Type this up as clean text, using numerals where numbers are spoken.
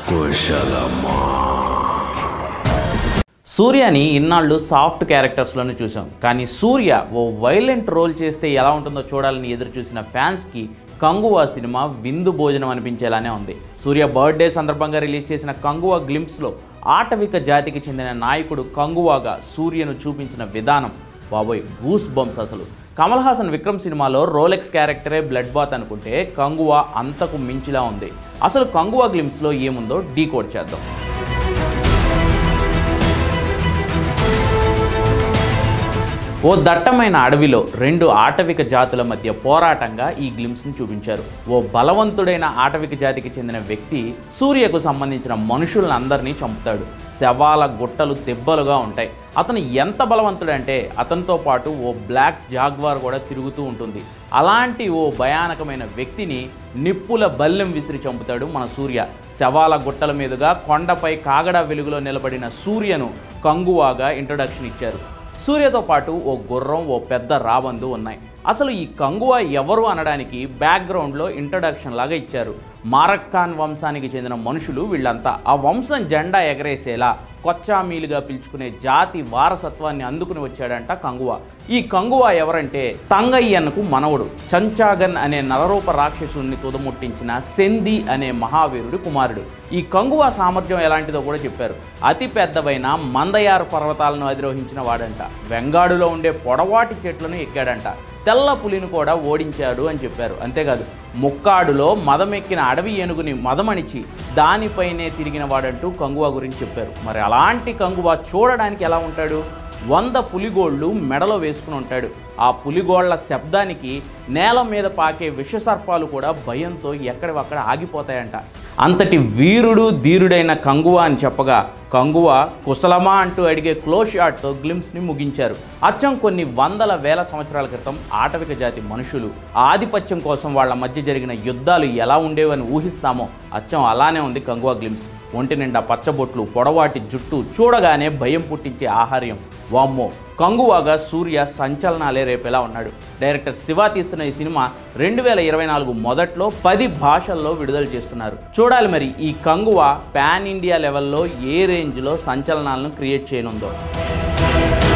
సూర్యని ఇన్నాళ్ళు సాఫ్ట్ క్యారెక్టర్స్లోనే చూసాం, కానీ సూర్య ఓ వైలెంట్ రోల్ చేస్తే ఎలా ఉంటుందో చూడాలని ఎదురు చూసిన ఫ్యాన్స్కి కంగువా సినిమా విందు భోజనం అనిపించేలానే ఉంది. సూర్య బర్త్డే సందర్భంగా రిలీజ్ చేసిన కంగువా గ్లింప్స్లో ఆటవిక జాతికి చెందిన నాయకుడు కంగువాగా సూర్యను చూపించిన విధానం బాబోయ్ గూస్ బంప్స్. అసలు కమల్ హాసన్ విక్రమ్ సినిమాలో రోలెక్స్ క్యారెక్టరే బ్లడ్ బాత్ అనుకుంటే కంగువా అంతకు మించిలా ఉంది. అసలు కంగువా గ్లింప్స్లో ఏముందో డీకోడ్ చేద్దాం. ఓ దట్టమైన అడవిలో రెండు ఆటవిక జాతుల మధ్య పోరాటంగా ఈ గ్లింప్స్ని చూపించారు. ఓ బలవంతుడైన ఆటవిక జాతికి చెందిన వ్యక్తి సూర్యకు సంబంధించిన మనుషులందరినీ చంపుతాడు. శవాల గుట్టలు దెబ్బలుగా ఉంటాయి. అతను ఎంత బలవంతుడంటే అతనితో పాటు ఓ బ్లాక్ జాగ్వార్ కూడా తిరుగుతూ ఉంటుంది. అలాంటి ఓ భయానకమైన వ్యక్తిని నిప్పుల బల్లెం విసిరి చంపుతాడు మన సూర్య. శవాల గుట్టల మీదుగా కొండపై కాగడా వెలుగులో నిలబడిన సూర్యను కంగువాగా ఇంట్రొడక్షన్ ఇచ్చారు. సూర్యతో పాటు ఓ గుర్రం, ఓ పెద్ద రాబందు ఉన్నాయి. అసలు ఈ కంగువా ఎవరు అనడానికి బ్యాక్గ్రౌండ్లో ఇంట్రడక్షన్ లాగా ఇచ్చారు. మారక్కాన్ వంశానికి చెందిన మనుషులు వీళ్ళంతా. ఆ వంశం జెండా ఎగరేసేలా కొచ్చామీలుగా పిలుచుకునే జాతి వారసత్వాన్ని అందుకుని వచ్చాడంట కంగువా. ఈ కంగువా ఎవరంటే తంగయ్యన్కు మనవడు, చంచాగన్ అనే నరరూప రాక్షసుని తుదముట్టించిన సెంది అనే మహావీరుడి కుమారుడు. ఈ కంగువా సామర్థ్యం ఎలాంటిదో కూడా చెప్పారు. అతి పెద్దవైన మందయారు పర్వతాలను అధిరోహించిన వాడంట. వెంగాడులో ఉండే పొడవాటి చెట్లను ఎక్కాడంట. తెల్ల పులిని కూడా ఓడించాడు అని చెప్పారు. అంతేకాదు ముక్కాడులో మదమెక్కిన అడవి ఏనుగుని మదమణిచి దానిపైనే తిరిగిన వాడంటూ కంగువా గురించి చెప్పారు. మరి అలాంటి కంగువా చూడడానికి ఎలా ఉంటాడు? 100 పులిగోళ్ళు మెడలో వేసుకుని ఉంటాడు. ఆ పులిగోళ్ల శబ్దానికి నేల మీద పాకే విషసర్పాలు కూడా భయంతో ఎక్కడివక్కడ ఆగిపోతాయంట. అంతటి వీరుడు ధీరుడైన కంగువా అని చెప్పగా కంగువా కుశలమా అంటూ అడిగే క్లోజ్ షాట్తో గ్లింప్స్ని ముగించారు. అచ్చం కొన్ని వందల వేల సంవత్సరాల క్రితం ఆటవిక జాతి మనుషులు ఆధిపత్యం కోసం వాళ్ళ మధ్య జరిగిన యుద్ధాలు ఎలా ఉండేవని ఊహిస్తామో అచ్చం అలానే ఉంది కంగువా గ్లింప్స్. ఒంటి నిండా పచ్చబొట్లు, పొడవాటి జుట్టు, చూడగానే భయం పుట్టించే ఆహార్యం. వామ్మో, కంగువాగా సూర్య సంచలనాలే రేపేలా ఉన్నాడు. డైరెక్టర్ శివ తీస్తున్న ఈ సినిమా 2024 మొదట్లో 10 భాషల్లో విడుదల చేస్తున్నారు. చూడాలి మరి ఈ కంగువా పాన్ ఇండియా లెవెల్లో ఏ రేంజ్లో సంచలనాలను క్రియేట్ చేయనుందో.